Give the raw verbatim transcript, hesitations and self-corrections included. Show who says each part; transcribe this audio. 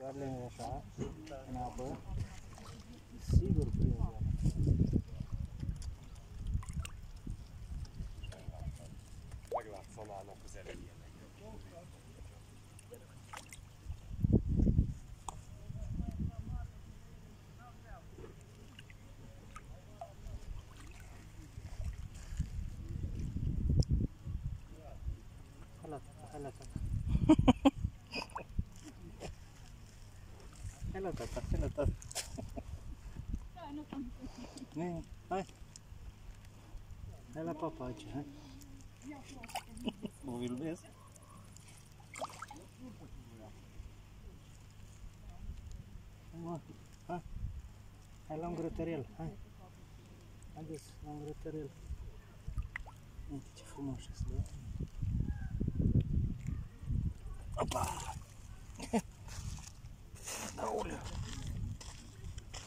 Speaker 1: Doarle așa, în apă. Sigur prinde.
Speaker 2: Meglátszom állnak az elejének.
Speaker 1: Hala tata, hala tata. Hala tata, hala tata. Ne, hai. Hai la papa aici, hai. O filmez? Hai, hai. Hai la un grătărel, hai. Haideți la un grătărel. Uite ce frumos este, da? Opa!